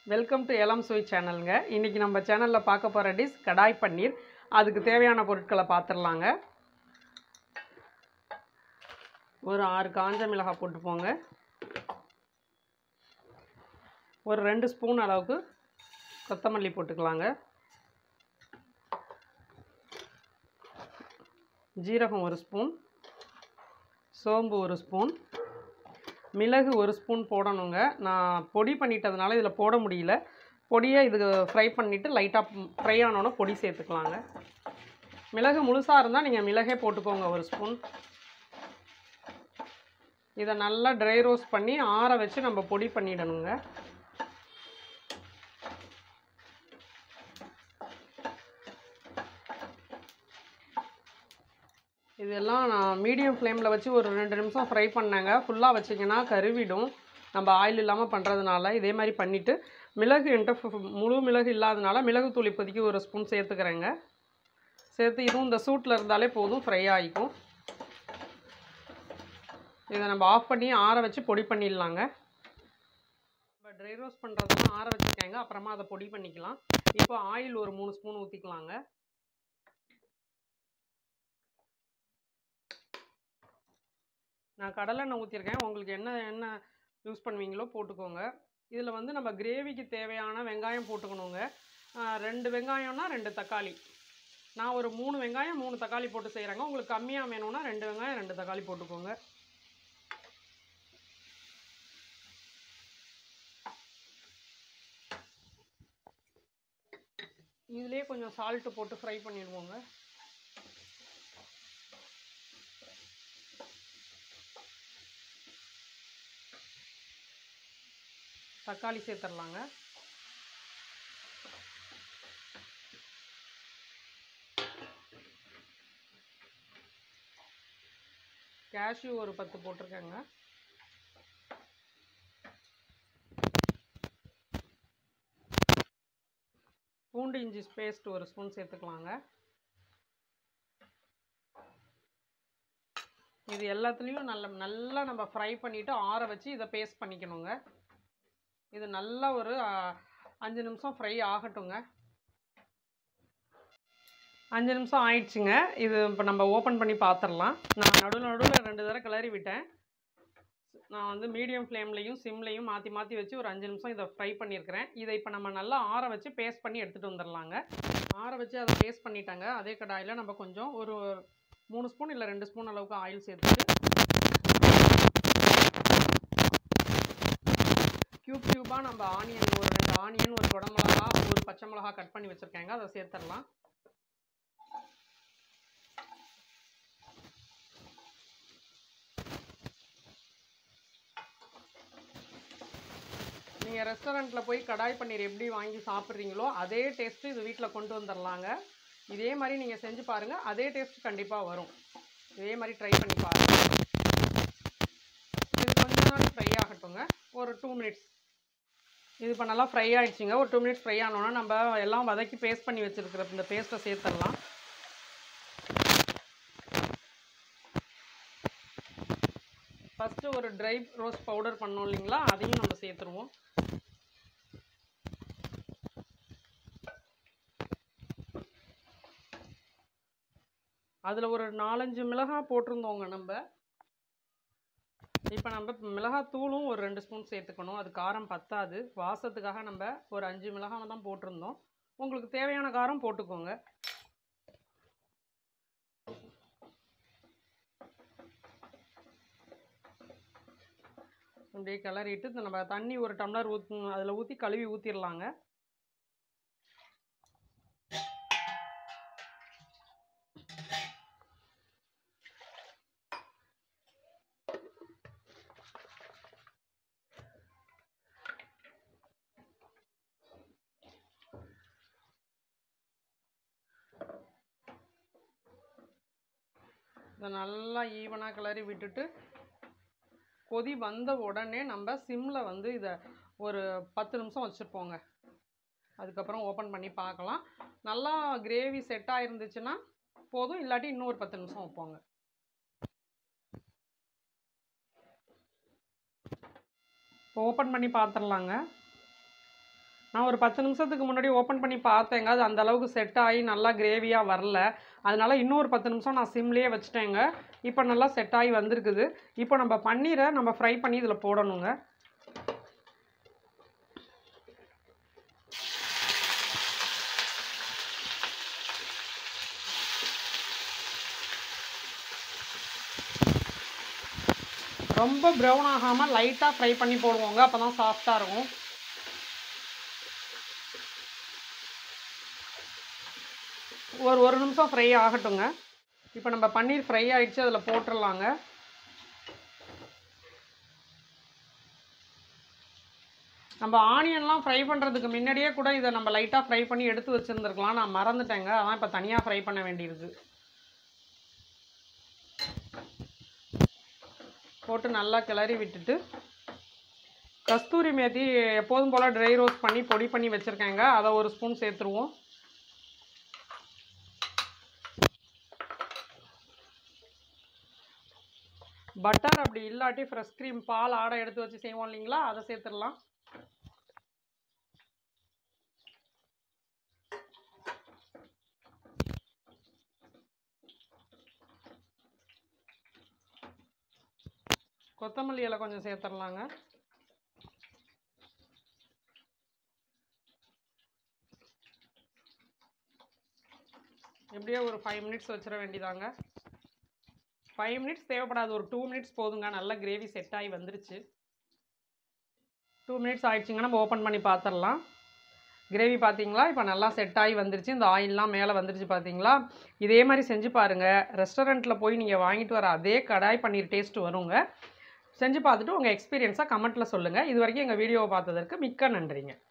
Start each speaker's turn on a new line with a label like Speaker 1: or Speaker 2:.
Speaker 1: Welcome to எலம் சுவை சேனலுங்க. இன்றைக்கி நம்ம சேனலில் பார்க்க போகிற டிஷ் கடாய் பன்னீர். அதுக்கு தேவையான பொருட்களை பார்த்துடலாங்க. ஒரு 6 காஞ்ச மிளகாய் போட்டுப்போங்க. ஒரு 2 ஸ்பூன் அளவுக்கு கொத்தமல்லி போட்டுக்கலாங்க. ஜீரகம் 1 ஸ்பூன், சோம்பு 1 ஸ்பூன், மிளகு 1 ஸ்பூன் போடணுங்க. நான் பொடி பண்ணிட்டதுனால இதில் போட முடியல. பொடியை இது ஃப்ரை பண்ணிவிட்டு லைட்டாக ஃப்ரை ஆனோன்னா பொடி சேர்த்துக்கலாங்க. மிளகு முழுசாக இருந்தால் நீங்கள் மிளகே போட்டுக்கோங்க 1 ஸ்பூன். இதை நல்லா ட்ரை ரோஸ்ட் பண்ணி ஆற வச்சு நம்ம பொடி பண்ணிடணுங்க. இதெல்லாம் நான் மீடியம் ஃப்ளேமில் வச்சு ஒரு 2 நிமிஷம் ஃப்ரை பண்ணேங்க. ஃபுல்லாக வச்சிங்கன்னா கருவிடும், நம்ம ஆயில் இல்லாமல் பண்ணுறதுனால. இதே மாதிரி பண்ணிவிட்டு மிளகு என்கிட்ட முழு மிளகு இல்லாதனால மிளகுத்தூள் இப்போதைக்கு 1 ஸ்பூன் சேர்த்துக்கிறேங்க. சேர்த்து இதுவும் இந்த சூட்டில் இருந்தாலே போதும், ஃப்ரை ஆகிக்கும். இதை நம்ம ஆஃப் பண்ணி ஆற வச்சு பொடி பண்ணிடலாங்க. இப்போ ட்ரை ரோஸ்ட் பண்ணுறதுலாம் ஆற வச்சுருக்கேங்க, அப்புறமா அதை பொடி பண்ணிக்கலாம். இப்போ ஆயில் ஒரு 3 ஸ்பூன் ஊற்றிக்கலாங்க. நான் கடலெண்ணெய் ஊற்றிருக்கேன், உங்களுக்கு என்ன எண்ணெய் யூஸ் பண்ணுவீங்களோ போட்டுக்கோங்க. இதில் வந்து நம்ம கிரேவிக்கு தேவையான வெங்காயம் போட்டுக்கணுங்க. 2 வெங்காயம்னா 2 தக்காளி. நான் ஒரு 3 வெங்காயம் 3 தக்காளி போட்டு செய்கிறேங்க. உங்களுக்கு கம்மியாக வேணும்னா 2 வெங்காயம் 2 தக்காளி போட்டுக்கோங்க. இதுலேயே கொஞ்சம் சால்ட்டு போட்டு ஃப்ரை பண்ணிடுவோங்க. தக்காளி சேர்த்துடலாங்க. கேஷ்யூ ஒரு 10 போட்டிருக்கேங்க. பூண்டு இஞ்சி பேஸ்ட் 1 ஸ்பூன் சேர்த்துக்கலாங்க. இது எல்லாத்துலேயும் நல்லா நம்ம ஃப்ரை பண்ணிவிட்டு ஆற வச்சு இதை பேஸ்ட் பண்ணிக்கணுங்க. இது நல்லா ஒரு 5 நிமிஷம் ஃப்ரை ஆகட்டுங்க. 5 நிமிஷம் ஆயிடுச்சுங்க. இது இப்போ நம்ம ஓப்பன் பண்ணி பார்த்துடலாம். நான் நடுவில் 2 தடவை கிளறி விட்டேன். நான் வந்து மீடியம் ஃப்ளேம்லேயும் சிம்லேயும் மாற்றி வச்சு ஒரு 5 நிமிஷம் இதை ஃப்ரை பண்ணியிருக்கிறேன். இதை இப்போ நம்ம நல்லா ஆற வச்சு பேஸ்ட் பண்ணி எடுத்துகிட்டு வந்துடலாங்க. ஆற வச்சு அதை பேஸ்ட் பண்ணிட்டாங்க. அதே கடாயில் நம்ம கொஞ்சம் ஒரு 3 ஸ்பூன் இல்லை 2 ஸ்பூன் அளவுக்கு ஆயில் சேர்த்துட்டு க்யூபாக நம்ம ஆனியன் ஒரு 2 ஆனியன், ஒரு குடமிளகா, ஒரு பச்சை மிளகா கட் பண்ணி வச்சுருக்கேங்க. அதை சேர்த்துடலாம். நீங்கள் ரெஸ்டாரண்ட்டில் போய் கடாய் பன்னீர் எப்படி வாங்கி சாப்பிட்றீங்களோ அதே டேஸ்ட்டு இது வீட்டில் கொண்டு வந்துடலாங்க. இதே மாதிரி நீங்கள் செஞ்சு பாருங்கள், அதே டேஸ்ட் கண்டிப்பாக வரும். இதே மாதிரி ட்ரை பண்ணி பாருங்கள். இது கொஞ்ச நாள் ஃப்ரை ஆகட்டுங்க, ஒரு 2 மினிட்ஸ். இது இப்போ நல்லா ஃப்ரை ஆகிடுச்சிங்க. ஒரு 2 மினிட்ஸ் ஃப்ரை ஆனோன்னா நம்ம எல்லாம் வதக்கி பேஸ்ட் பண்ணி வச்சுருக்கிற இந்த பேஸ்ட்டை சேர்த்துடலாம். ஃபஸ்ட்டு ஒரு ட்ரை ரோஸ்ட் பவுடர் பண்ணோம் இல்லைங்களா, அதையும் நம்ம சேர்த்துருவோம். அதில் ஒரு 4-5 மிளகாய் போட்டிருந்தோங்க நம்ம. இப்போ நம்ம மிளகாத்தூளும் ஒரு 2 ஸ்பூன் சேர்த்துக்கணும். அது காரம் பத்தாது, வாசத்துக்காக நம்ம ஒரு 5 மிளகாய் தான் போட்டிருந்தோம். உங்களுக்கு தேவையான காரம் போட்டுக்கோங்க. அப்படியே கிளறிட்டு நம்ம தண்ணி ஒரு டம்ளர் அதில் ஊற்றி கழுவி ஊற்றிடலாங்க. இதை நல்லா ஈவனாக கிளறி விட்டுட்டு கொதி வந்த உடனே நம்ம சிம்மில் வந்து இதை ஒரு 10 நிமிஷம் வச்சுருப்போங்க. அதுக்கப்புறம் ஓப்பன் பண்ணி பார்க்கலாம். நல்லா கிரேவி செட் ஆகிருந்துச்சுன்னா போதும், இல்லாட்டி இன்னும் ஒரு 10 நிமிஷம் வைப்போங்க. இப்போ ஓப்பன் பண்ணி பார்த்துடலாங்க. நான் ஒரு 10 நிமிஷத்துக்கு முன்னாடி ஓப்பன் பண்ணி பார்த்தேங்க. அது அந்த அளவுக்கு செட் ஆகி நல்லா கிரேவியாக வரல. அதனால இன்னும் ஒரு 10 நிமிஷம் நான் சிம்லேயே வச்சுட்டேங்க. இப்போ நல்லா செட் ஆகி வந்திருக்குது. இப்போ நம்ம பன்னீரை நம்ம ஃப்ரை பண்ணி இதில் போடணுங்க. ரொம்ப ப்ரௌன் ஆகாமல் லைட்டாக ஃப்ரை பண்ணி போடுவோங்க. அப்போ தான் சாஃப்டாக இருக்கும். ஒரு நிமிஷம் ஃப்ரை ஆகட்டுங்க. இப்போ நம்ம பன்னீர் ஃப்ரை ஆகிடுச்சு, அதில் போட்டுடலாங்க. நம்ம ஆனியன்லாம் ஃப்ரை பண்ணுறதுக்கு முன்னாடியே கூட இதை நம்ம லைட்டாக ஃப்ரை பண்ணி எடுத்து வச்சுருந்துருக்கலாம். நான் மறந்துட்டேங்க. அதான் இப்போ தனியாக ஃப்ரை பண்ண வேண்டியிருக்கு. போட்டு நல்லா கிளறி விட்டுட்டு கஸ்தூரி மேத்தி எப்போதும் போல் ட்ரை ரோஸ்ட் பண்ணி பொடி பண்ணி வச்சுருக்கேங்க. அதை ஒரு ஸ்பூன் சேர்த்துருவோம். பட்டர் அப்படி இல்லாட்டி ஃப்ரெஷ் க்ரீம் பால் ஆடை எடுத்து வச்சு செய்வோம் இல்லைங்களா, அதை சேர்த்துடலாம். கொத்தமல்லி இலை கொஞ்சம் சேர்த்துடலாங்க. எப்படியோ ஒரு 5 மினிட்ஸ் வச்சிட வேண்டியதாங்க. 5 மினிட்ஸ் தேவைப்படாது, ஒரு 2 மினிட்ஸ் போதுங்க. நல்லா கிரேவி செட் ஆகி வந்துருச்சு. 2 மினிட்ஸ் ஆயிடுச்சுங்க. நம்ம ஓப்பன் பண்ணி பார்த்துடலாம். கிரேவி பார்த்தீங்களா, இப்போ நல்லா செட் ஆகி வந்துருச்சு. இந்த ஆயிலெலாம் மேலே வந்துருச்சு பார்த்தீங்களா. இதே மாதிரி செஞ்சு பாருங்கள். ரெஸ்டாரண்ட்டில் போய் நீங்கள் வாங்கிட்டு வர அதே கடாய் பன்னீர் டேஸ்ட்டு வருங்க. செஞ்சு பார்த்துட்டு உங்கள் எக்ஸ்பீரியன்ஸாக கமெண்ட்டில் சொல்லுங்கள். இது வரைக்கும் எங்கள் வீடியோவை பார்த்ததற்கு மிக்க நன்றிங்க.